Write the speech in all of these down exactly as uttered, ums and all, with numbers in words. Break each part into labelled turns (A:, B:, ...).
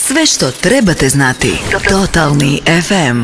A: Sve što trebate znati. Totalni ef em.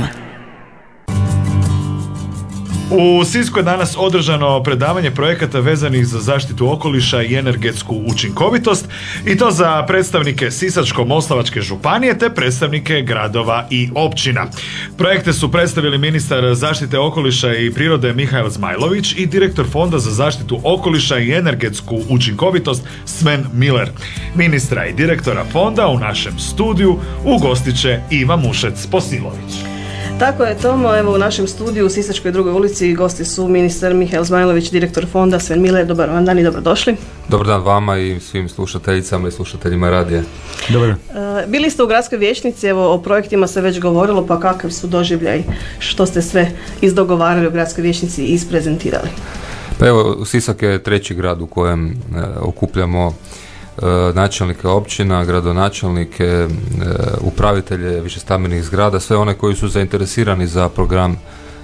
B: U Sisku je danas održano predavanje projekata vezanih za zaštitu okoliša i energetsku učinkovitost, i to za predstavnike Sisačko-moslavačke županije te predstavnike gradova i općina. Projekte su predstavili ministar zaštite okoliša i prirode Mihael Zmajlović i direktor Fonda za zaštitu okoliša i energetsku učinkovitost Sven Miller. Ministra i direktora fonda u našem studiju ugostit će Iva Mušec-Posilović.
C: Tako je, Tomo, evo u našem studiju u Sisačkoj drugoj ulici gosti su ministar Mihael Zmajlović, direktor fonda Sven Miller. Dobar vam dan i dobrodošli.
D: Dobar dan vama i svim slušateljicama i slušateljima radija.
B: Dobar.
C: E, bili ste u gradskoj vijećnici, evo o projektima se već govorilo, pa kakav su doživljaj, što ste sve izdogovarali u gradskoj vijećnici i isprezentirali?
D: Pa evo, Sisak je treći grad u kojem e, okupljamo načelnike općina, gradonačelnike, upravitelje višestambenih zgrada, sve one koji su zainteresirani za program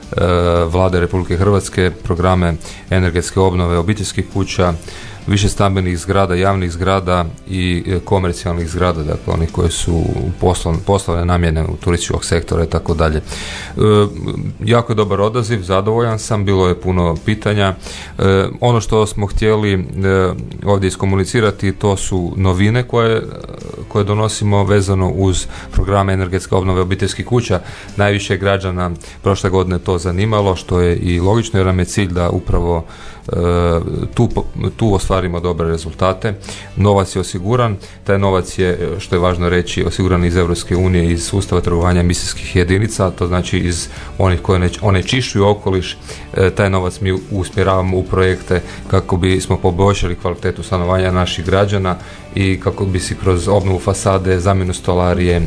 D: Vlade Republike Hrvatske, programe energetske obnove obiteljskih kuća, višestambenih zgrada, javnih zgrada i komercijalnih zgrada, dakle onih koje su poslovne, poslovne namjene u turističkog sektora i tako dalje. E, jako je dobar odaziv, zadovoljan sam, bilo je puno pitanja. E, ono što smo htjeli e, ovdje iskomunicirati, to su novine koje, koje donosimo vezano uz programe energetske obnove obiteljskih kuća. Najviše građana prošle godine to zanimalo, što je i logično, jer nam je cilj da upravo Tu, tu ostvarimo dobre rezultate. Novac je osiguran, taj novac je, što je važno reći, osiguran iz Europske unije, iz sustava trgovanja emisijskih jedinica, to znači iz onih koje onečišćuju okoliš. Taj novac mi usmjeravamo u projekte kako bismo poboljšali kvalitetu stanovanja naših građana i kako bi si kroz obnovu fasade, zamjenu stolarije,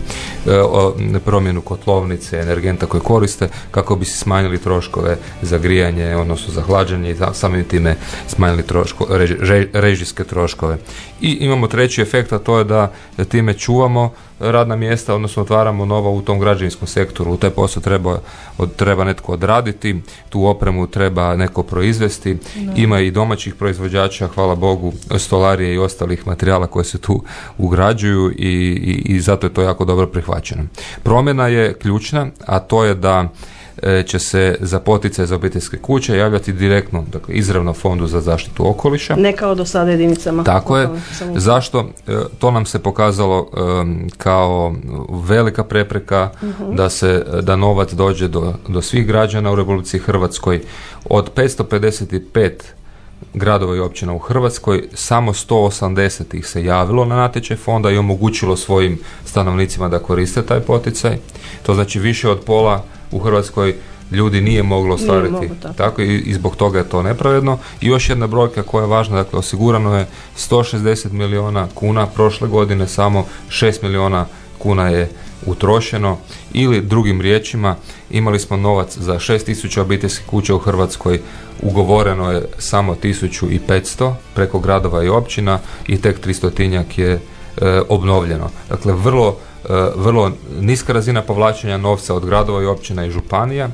D: promjenu kotlovnice, energenta koje koriste, kako bi si smanjili troškove za grijanje, odnosno za hlađenje i samim time smanjili troško, rež, režijske troškove. I imamo treći efekt, a to je da time čuvamo radna mjesta, odnosno otvaramo nova u tom građevinskom sektoru. U taj posao treba, treba netko odraditi, tu opremu treba neko proizvesti. No. Ima i domaćih proizvođača, hvala Bogu, stolarije i ostalih materijala koje se tu ugrađuju i, i, i zato je to jako dobro prihvaćeno. Promjena je ključna, a to je da će se za poticaj za obiteljske kuće javljati direktno, dakle izravno Fondu za zaštitu okoliša.
C: Ne kao do sada jedinicama.
D: Tako je. Zašto? To nam se pokazalo um, kao velika prepreka uh-huh. da se da novac dođe do, do svih građana u Republici Hrvatskoj. Od petsto pedeset pet gradova i općina u Hrvatskoj, samo sto osamdeset ih se javilo na natječaj fonda i omogućilo svojim stanovnicima da koriste taj poticaj. To znači više od pola u Hrvatskoj ljudi nije moglo ostvariti. Nije mogu, tako. Tako i, i zbog toga je to nepravedno. I još jedna brojka koja je važna, dakle osigurano je sto šezdeset milijuna kuna, prošle godine samo šest milijuna kuna je utrošeno, ili drugim riječima imali smo novac za šest tisuća obiteljskih kuća u Hrvatskoj, ugovoreno je samo tisuću petsto preko gradova i općina i tek tristotinjak je e, obnovljeno. Dakle, vrlo vrlo niska razina povlačenja novca od gradova i općina i županija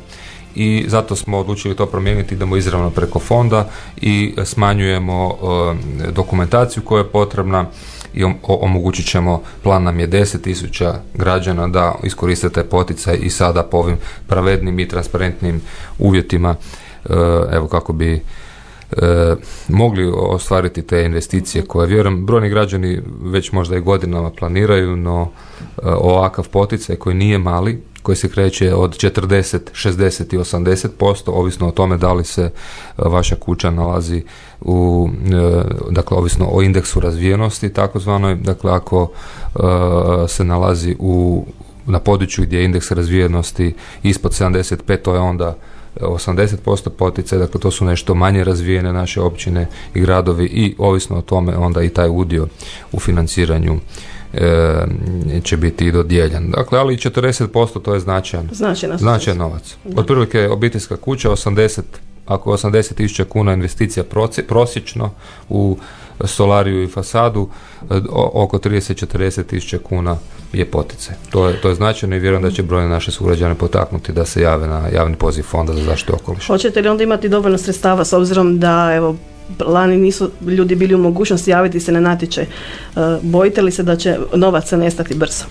D: i zato smo odlučili to promijeniti, idemo izravno preko fonda i smanjujemo uh, dokumentaciju koja je potrebna i om- omogućit ćemo, plan nam je deset tisuća građana da iskoriste taj poticaj i sada po ovim pravednim i transparentnim uvjetima, uh, evo kako bi E, mogli ostvariti te investicije koje, vjerujem, brojni građani već možda i godinama planiraju, no e, ovakav poticaj koji nije mali, koji se kreće od četrdeset, šezdeset i osamdeset posto, ovisno o tome da li se e, vaša kuća nalazi u, e, dakle, ovisno o indeksu razvijenosti takozvanoj, dakle, ako e, se nalazi u, na području gdje je indeks razvijenosti ispod sedamdeset pet, to je onda osamdeset posto poticaj, dakle to su nešto manje razvijene naše općine i gradovi i ovisno o tome onda i taj udio u financiranju e, će biti i dodijeljen. Dakle, ali četrdeset posto to je značajan, značajan novac. Otprilike obiteljska kuća, osamdeset, ako osamdeset tisuća kuna investicija prosječno u solariju i fasadu, oko trideset do četrdeset tisuća kuna je poticaj. To je, to je značajno i vjerujem da će brojne naše sugrađane potaknuti da se jave na javni poziv Fonda za zaštitu okoliša.
C: Hoćete li onda imati dovoljno sredstava s obzirom da evo lani nisu ljudi bili u mogućnosti javiti se na natječaj? Bojite li se da će novaca nestati brzo?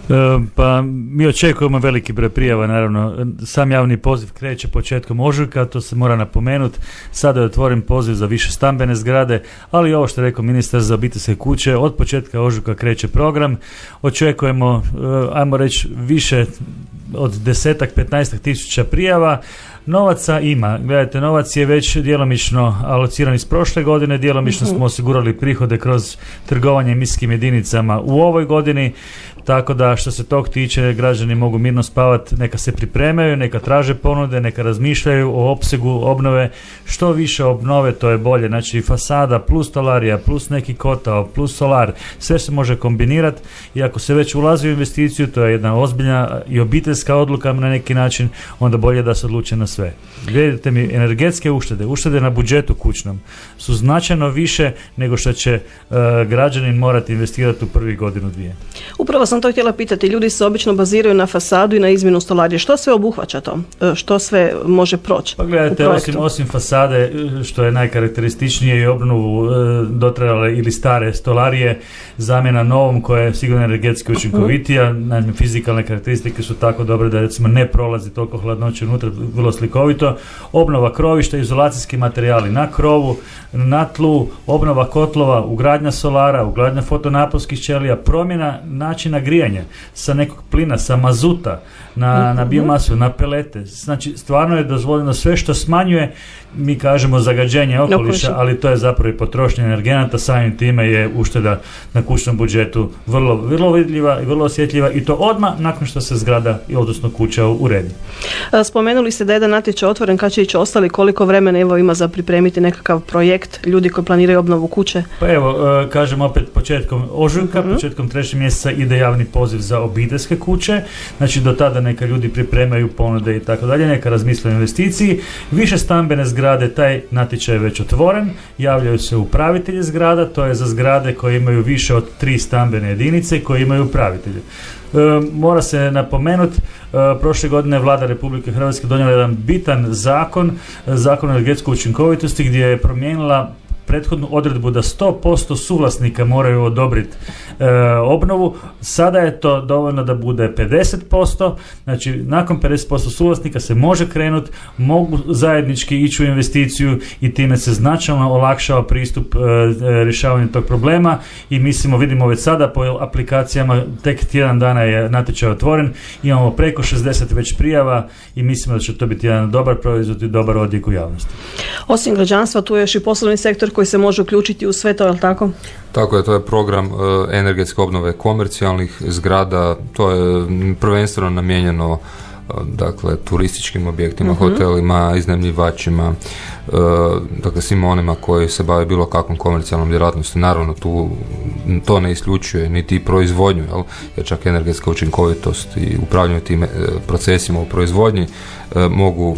E: Pa mi očekujemo veliki broj prijava, naravno. Sam javni poziv kreće početkom ožujka, to se mora napomenuti. Sada je otvoren poziv za više stambene zgrade, ali ovo što je rekao ministar za obiteljske kuće, od početka ožujka kreće program. Očekujemo, ajmo reći, više od desetak, petnaestak tisuća prijava. Novaca ima. Gledajte, novac je već djelomično alociran iz prošle godine, djelomično smo osigurali prihode kroz trgovanje emisijskim jedinicama u ovoj godini, tako da što se tog tiče građani mogu mirno spavati, neka se pripremaju, neka traže ponude, neka razmišljaju o opsegu obnove. Što više obnove, to je bolje. Znači fasada plus stolarija, plus neki kotao, plus solar, sve se može kombinirati i ako se već ulazi u investiciju, to je jedna ozbiljna i obiteljska odluka na neki način, onda bolje da se odluče na sve. Gledajte mi, energetske uštede, uštede na budžetu kućnom su značajno više nego što će uh, građanin morati investirati u prvih godinu dvije.
C: Upravo sam to htjela pitati, ljudi se obično baziraju na fasadu i na izmjenu stolarije. Što sve obuhvaća to? Što sve može proći?
E: Pa gledajte, osim, osim fasade, što je najkarakterističnije, i obnovu uh, dotrajale ili stare stolarije, zamjena novom koja je sigurno energetski učinkovitija, naime fizikalne karakteristike su tako dobre da recimo ne prolazi toliko hladnoće unutra, vrlo slikovito. Obnova krovišta, izolacijski materijali na krovu, na tlu, obnova kotlova, ugradnja solara, ugradnja fotonaponskih ćelija, promjena načina grijanja sa nekog plina, sa mazuta na, na biomasu, na pelete. Znači, stvarno je dozvoljeno sve što smanjuje, mi kažemo, zagađenje okoliša, ali to je zapravo i potrošnja energenata, samim time je ušteda na kućnom budžetu vrlo, vrlo vidljiva i vrlo osjetljiva, i to odmah nakon što se zgrada, odnosno kuća, uredi.
C: Spomenuli ste da je jedan natječaj otvoren, kad će ići ostali, koliko vremena evo ima za pripremiti nekakav projekt, ljudi koji planiraju obnovu kuće?
E: Pa evo, kažem opet, početkom ožujka, uh-huh. početkom trećeg mjeseca ide javni poziv za obiteljske kuće, znači do tada neka ljudi pripremaju ponude i tako dalje, neka razmisle o investiciji. Više stambene zgrade, taj natječaj je već otvoren, javljaju se upravitelji zgrada, to je za zgrade koje imaju više od tri stambene jedinice koje imaju upravitelje. E, mora se napomenuti, e, prošle godine Vlada Republike Hrvatske donijela jedan bitan zakon, zakon o energetskoj učinkovitosti, gdje je promijenila prethodnu odredbu da sto posto suvlasnika moraju odobriti e, obnovu. Sada je to dovoljno da bude pedeset posto, znači nakon pedeset posto suvlasnika se može krenuti, mogu zajednički ići u investiciju i time se značajno olakšava pristup e, rješavanju tog problema i mislimo, vidimo već sada po aplikacijama, tek tjedan dana je natječaj otvoren, imamo preko šezdeset već prijava i mislimo da će to biti jedan dobar proizvod i dobar odjek u javnosti.
C: Osim građanstva, tu je još i poslovni sektor koji se može uključiti u sve to, je li tako?
D: Tako je, to je program uh, energetske obnove komercijalnih zgrada, to je prvenstveno namijenjeno uh, dakle turističkim objektima, uh-huh. hotelima, iznajmljivačima, uh, dakle svima onima koji se bave bilo kakvom komercijalnom djelatnosti. Naravno tu to ne isključuje niti proizvodnju, jel? Jer čak energetska učinkovitost i upravljanje tim uh, procesima u proizvodnji uh, mogu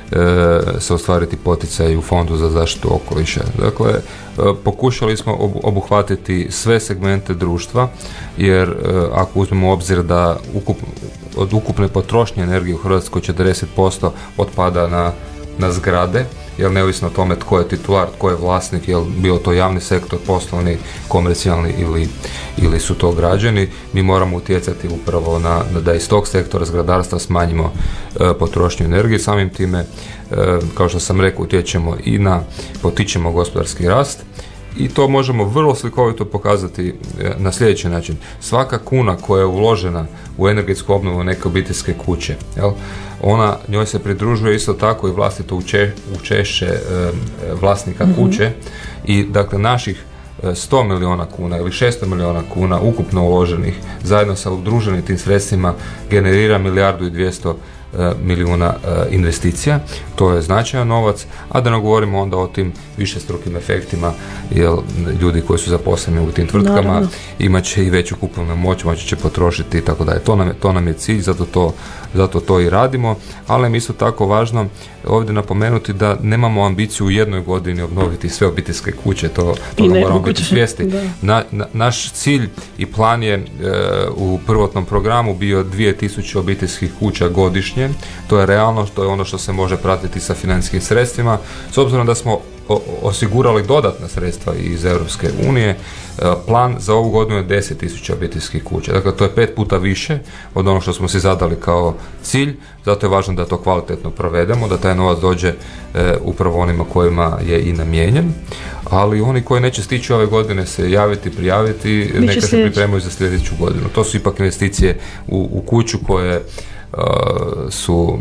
D: se ostvariti poticaj u Fondu za zaštitu okoliša. Dakle, pokušali smo obuhvatiti sve segmente društva, jer ako uzmemo u obzir da ukup, od ukupne potrošnje energije u Hrvatskoj četrdeset posto otpada na, na zgrade, jer neovisno o tome tko je titular, tko je vlasnik, jel bilo to javni sektor, poslovni, komercijalni ili, ili su to građani, mi moramo utjecati upravo na, da iz tog sektora zgradarstva smanjimo e, potrošnju energije, samim time, e, kao što sam rekao, utječemo i na, potičemo gospodarski rast. I to možemo vrlo slikovito pokazati na sljedeći način. Svaka kuna koja je uložena u energetsku obnovu neke obiteljske kuće, jel, ona, njoj se pridružuje isto tako i vlastito uče, učešće e, vlasnika mm-hmm. kuće i dakle naših sto milijuna kuna ili šesto milijuna kuna ukupno uloženih zajedno sa udruženim tim sredstvima generira milijardu i dvjesto milijuna investicija, to je značajan novac, a da ne govorimo onda o tim višestrukim efektima, jer ljudi koji su zaposleni u tim tvrtkama Naravno. imat će i veću kupovnu moć, moći će potrošiti i tako dalje. To nam je, to nam je cilj, zato to, zato to i radimo, ali nam je isto tako važno ovdje napomenuti da nemamo ambiciju u jednoj godini obnoviti sve obiteljske kuće, to, to moramo biti svjesni. Na, na, naš cilj i plan je e, u prvotnom programu bio dvije tisuće obiteljskih kuća godišnje. To je realno, to je ono što se može pratiti sa financijskim sredstvima. S obzirom da smo osigurali dodatna sredstva iz Europske unije. Plan za ovu godinu je deset tisuća obiteljskih kuća. Dakle, to je pet puta više od onog što smo si zadali kao cilj, zato je važno da to kvalitetno provedemo, da taj novac dođe e, upravo onima kojima je i namijenjen, ali oni koji neće stići ove godine se javiti, prijaviti,
C: Biće
D: neka se
C: sljedeći.
D: pripremaju za sljedeću godinu. To su ipak investicije u, u kuću koje Uh, su uh,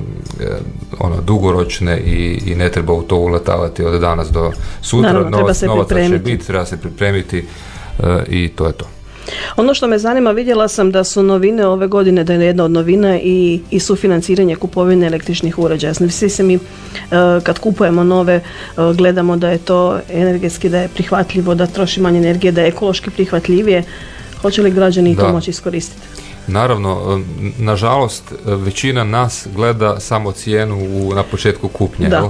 D: ono dugoročne i, i ne treba u to uletavati od danas do sutra.
C: Naravno, treba
D: novac,
C: se
D: novaca će
C: pripremiti.
D: biti, treba se pripremiti uh, i to je to.
C: Ono što me zanima, vidjela sam da su novine ove godine, da je jedna od novina i, i sufinanciranje kupovine električnih uređaja. Svi se mi uh, kad kupujemo nove uh, gledamo da je to energetski, da je prihvatljivo, da troši manje energije, da je ekološki prihvatljivije. Hoće li građani
D: Da.
C: to moći iskoristiti?
D: Naravno, nažalost, većina nas gleda samo cijenu u, na početku kupnje.
C: Da.
D: Jel?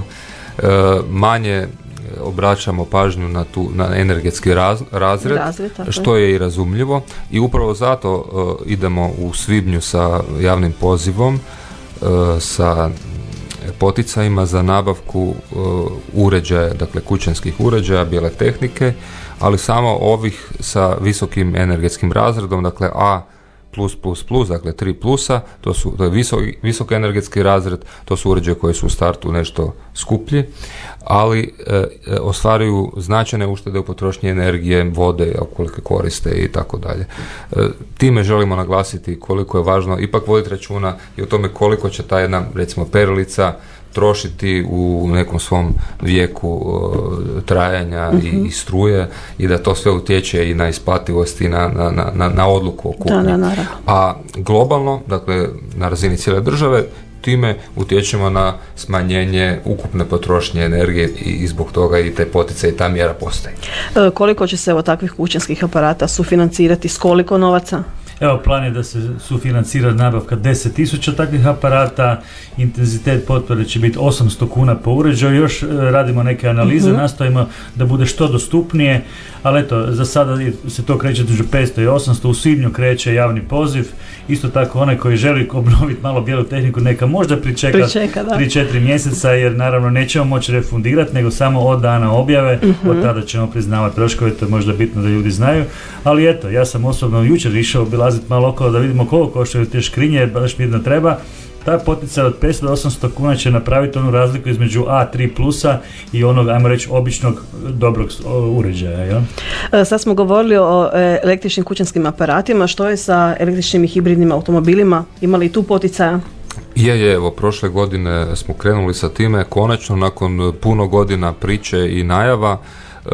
D: E, manje obraćamo pažnju na, tu, na energetski raz, razred,
C: Razred, tako je.
D: što je i razumljivo i upravo zato e, idemo u svibnju sa javnim pozivom, e, sa poticajima za nabavku e, uređaja, dakle kućanskih uređaja, bijele tehnike, ali samo ovih sa visokim energetskim razredom, dakle A plus plus plus, dakle tri plusa, to su to je visok, visok energetski razred, to su uređaje koji su u startu nešto skuplji, ali e, ostvaruju značajne uštede u potrošnji energije, vode, koliko koriste i tako dalje. E, time želimo naglasiti koliko je važno ipak voditi računa i o tome koliko će ta jedna, recimo, perilica trošiti u nekom svom vijeku uh, trajanja
C: mm-hmm.
D: i, i struje i da to sve utječe i na isplativost i na, na, na, na odluku o kupnji.
C: Da, da, naravno.
D: A globalno, dakle na razini cijele države, time utječemo na smanjenje ukupne potrošnje energije i, i zbog toga i te poticaje i ta mjera postoji.
C: E, koliko će se evo takvih kućanskih aparata sufinancirati, s koliko novaca?
E: Evo, plan je da se sufinancira nabavka deset tisuća takvih aparata, intenzitet potpore će biti osamsto kuna po uređaju, još e, radimo neke analize, uh-huh. nastojimo da bude što dostupnije, ali eto, za sada se to kreće između petsto i osamsto, u svibnju kreće javni poziv, isto tako onaj koji želi obnoviti malo bijelu tehniku neka možda pričeka,
C: Pričeka, da.
E: tri četiri mjeseca, jer naravno nećemo moći refundirati, nego samo od dana objave, uh-huh. od tada ćemo priznavati troškove, to je možda bitno da ljudi znaju, ali eto, ja sam osobno jučer išao obilaziti malo okolo da vidimo koliko koštaju te škrinje, jer baš mi jedna treba. Ta poticaj od petsto do osamsto kuna će napraviti onu razliku između A tri plusa i onog, ajmo reći, običnog dobrog uređaja. Ja?
C: E, sad smo govorili o e, električnim kućanskim aparatima, što je sa električnim i hibridnim automobilima, imali i tu poticaja?
D: Je, je, evo, prošle godine smo krenuli sa time, konačno, nakon puno godina priče i najava, E,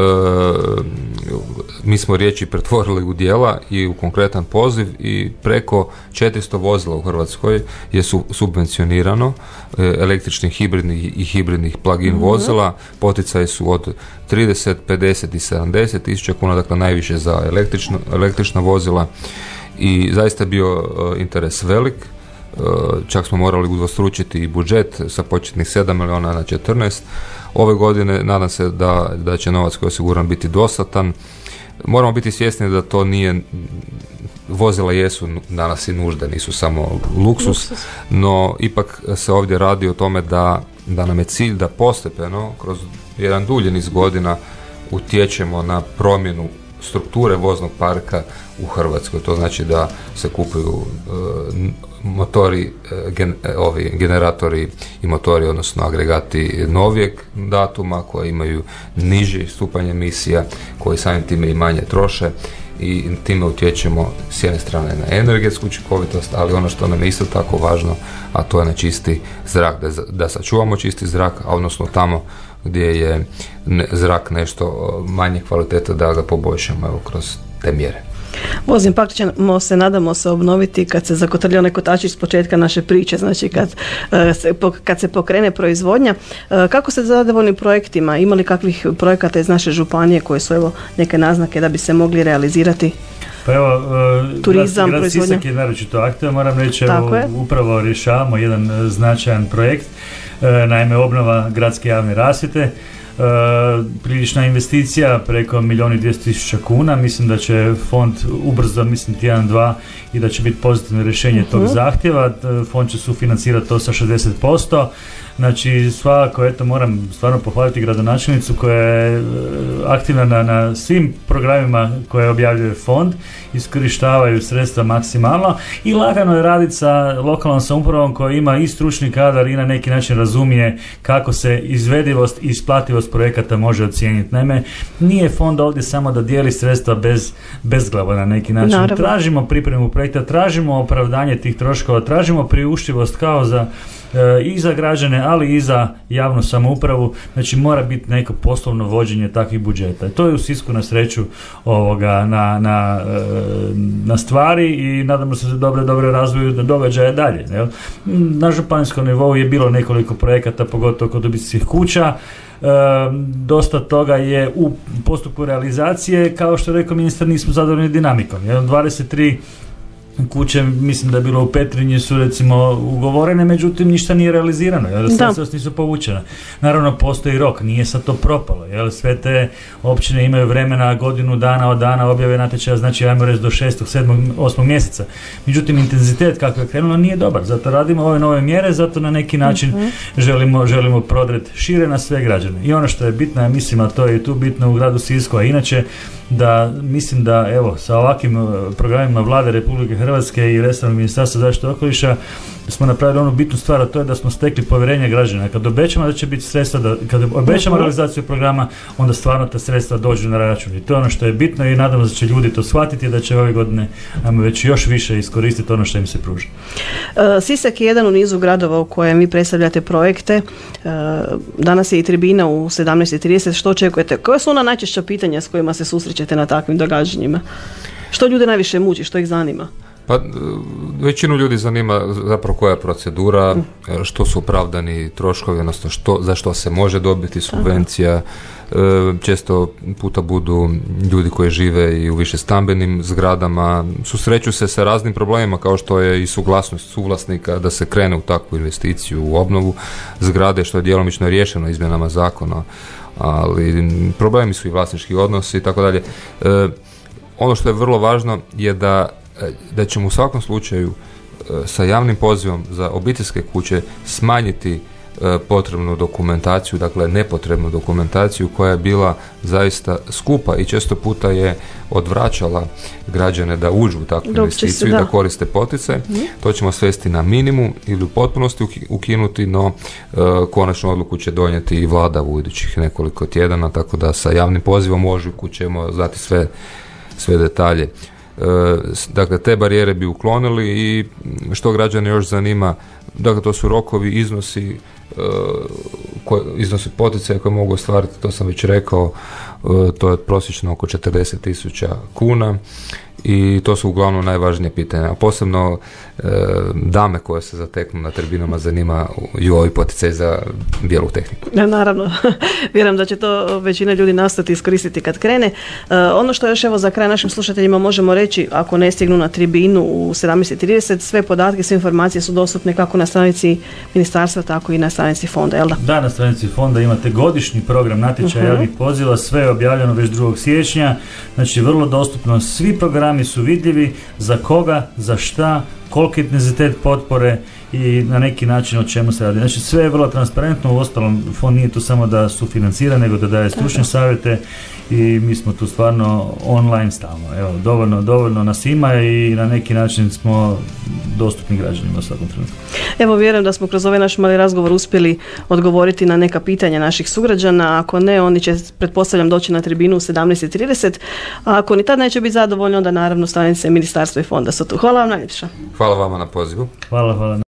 D: mi smo riječi pretvorili u djela i u konkretan poziv i preko četiristo vozila u Hrvatskoj je su, subvencionirano e, električnih hibridnih i hibridnih plug-in mm-hmm. vozila. Poticaji su od trideset, pedeset i sedamdeset tisuća kuna, dakle najviše za električno, električna vozila i zaista je bio e, interes velik. Čak smo morali udvostručiti i budžet sa početnih sedam milijuna na četrnaest. Ove godine nadam se da, da će novac koji je osiguran biti dostatan. Moramo biti svjesni da to nije, vozila jesu danas i nužde, nisu samo luksus, no ipak se ovdje radi o tome da, da nam je cilj da postepeno kroz jedan dulji niz godina utječemo na promjenu strukture voznog parka u Hrvatskoj. To znači da se kupuju uh, motori, gen, ovi generatori i motori, odnosno agregati novijeg datuma koji imaju niži stupanj emisija, koji samim time i manje troše i time utječemo s jedne strane na energetsku učinkovitost, ali ono što nam je isto tako važno, a to je na čisti zrak, da, da sačuvamo čisti zrak, a odnosno tamo gdje je ne, zrak nešto manje kvalitete da ga poboljšamo evo, kroz te mjere.
C: Vozni park ćemo se, nadamo se, obnoviti kad se zakotrlja onaj kotačić s početka naše priče, znači kad, se, kad se pokrene proizvodnja. Kako ste zadovoljni projektima? Ima li kakvih projekata iz naše županije koje su evo neke naznake da bi se mogli realizirati?
E: Pa evo, uh,
C: turizam,
E: grad, grad
C: proizvodnja.
E: Sisak je naročito aktivan, moram reći, evo, upravo rješavamo jedan uh, značajan projekt, uh, naime obnova gradske javne rasvjete. Uh, prilična investicija preko milijun i dvjesto tisuća kuna, mislim da će fond ubrzo, mislim tjedan dva, i da će biti pozitivno rješenje uh-huh. tog zahtjeva. Fond će sufinancirati to sa šezdeset posto. Znači svakako, eto, moram stvarno pohvaliti gradonačelnicu koja je aktivna na, na svim programima koje objavljuje fond, iskorištavaju sredstva maksimalno i lagano je raditi sa lokalnom samoupravom koja ima i stručni kadar i na neki način razumije kako se izvedivost i isplativost projekata može ocijeniti. Naime, nije fond ovdje samo da dijeli sredstva bez, bezglavo na neki način. Naravno. Tražimo pripremu projekta, tražimo opravdanje tih troškova, tražimo priuštivost kao za i za građane, ali i za javnu samoupravu. Znači mora biti neko poslovno vođenje takvih budžeta. To je u Sisku na sreću ovoga, na, na, na stvari i nadamo se da dobre, dobre razvoju događaja dalje. Jel? Na županijskom nivou je bilo nekoliko projekata, pogotovo kod obiteljskih kuća. E, dosta toga je u postupku realizacije, kao što je rekao ministar, nismo zadovoljni dinamikom. Jel? dvadeset tri kuće, mislim da je bilo u Petrinji, su recimo ugovorene, međutim ništa nije realizirano, jer sredstva nisu povučena. Naravno postoji rok, nije sad to propalo, jer sve te općine imaju vremena godinu dana od dana objave natječaja, znači ajmo reći do šestog, sedmog, osmog mjeseca. Međutim, intenzitet kako je krenulo nije dobar, zato radimo ove nove mjere, zato na neki način uh-huh. želimo, želimo prodret šire na sve građane. I ono što je bitno, ja mislim, a to je tu bitno u gradu Sisku, a inače da mislim da evo sa ovakvim programima Vlade Republike Hrvatske i resornog Ministarstva zaštite okoliša smo napravili onu bitnu stvar, a to je da smo stekli povjerenje građana. Kad obećamo da će biti sredstva, da, kad obećamo realizaciju programa, onda stvarno ta sredstva dođu na račun. I to je ono što je bitno i nadamo se da će ljudi to shvatiti i da će ove godine ajmo već još više iskoristiti ono što im se pruža.
C: Sisak je jedan u nizu gradova u kojem vi predstavljate projekte. Danas je i tribina u sedamnaest i trideset. Što očekujete? Koje su ona najčešća pitanja s kojima se susrećete na takvim događanjima? Što ljude najviše muči? Što ih zanima?
D: Pa većinu ljudi zanima zapravo koja je procedura, što su opravdani troškovi, odnosno što, za što se može dobiti subvencija. Često puta budu ljudi koji žive i u više stambenim zgradama, susreću se sa raznim problemima kao što je i suglasnost suvlasnika da se krene u takvu investiciju, u obnovu zgrade, što je djelomično riješeno izmjenama zakona, ali problemi su i vlasnički odnosi i tako dalje. Ono što je vrlo važno je da da ćemo u svakom slučaju sa javnim pozivom za obiteljske kuće smanjiti potrebnu dokumentaciju, dakle nepotrebnu dokumentaciju koja je bila zaista skupa i često puta je odvraćala građane da uđu u takvu investiciju i da. da koriste poticaj. Mm. To ćemo svesti na minimum ili u potpunosti ukinuti, no e, konačnu odluku će donijeti i vlada u idućih nekoliko tjedana, tako da sa javnim pozivom u ožujku ćemo znati sve, sve detalje. Dakle, te barijere bi uklonili i što građane još zanima, dakle, to su rokovi, iznosi, koje, iznosi poticaja koje mogu ostvariti, to sam već rekao, to je prosječno oko četrdeset tisuća kuna i to su uglavnom najvažnije pitanja, a posebno e, dame koje se zateknu na tribinama zanima i ovi poticaj za bijelu tehniku.
C: Ja, naravno, vjerujem da će to većina ljudi nastati iskoristiti kad krene. E, ono što još evo za kraj našim slušateljima možemo reći, ako ne stignu na tribinu u sedamnaest i trideset, sve podatke, sve informacije su dostupne kako na stranici ministarstva, tako i na stranici fonda, jel da?
E: Da, na stranici fonda imate godišnji program natječaja javnih uh-huh. poziva, sve je objavljeno već drugog siječnja, znači vrlo dostupno, svi programi su vidljivi za koga, za šta, koliki je intenzitet potpore i na neki način o čemu se radi. Znači sve je vrlo transparentno, uostalom fond nije tu samo da sufinancira, nego da daje stručne savjete i mi smo tu stvarno online stalno. Evo, dovoljno, dovoljno nas ima i na neki način smo dostupni građanima u svakom trenutku.
C: Evo, vjerujem da smo kroz ovaj naš mali razgovor uspjeli odgovoriti na neka pitanja naših sugrađana. Ako ne, oni će, pretpostavljam, doći na tribinu u sedamnaest i trideset. A ako ni tad neće biti zadovoljni, onda naravno stranice ministarstva i fonda su tu. Hvala vam najljepša.
D: Hvala vama na pozivu.
E: Hvala, hvala.